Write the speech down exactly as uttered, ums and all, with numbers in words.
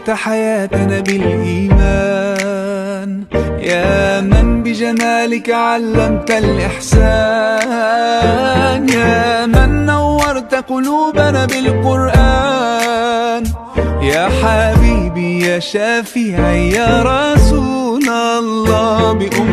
حييت حياتنا بالإيمان، يا من بجمالك علمت الإحسان، يا من نورت قلوبنا بالقرآن، يا حبيبي يا شافعي يا رسول الله. بأم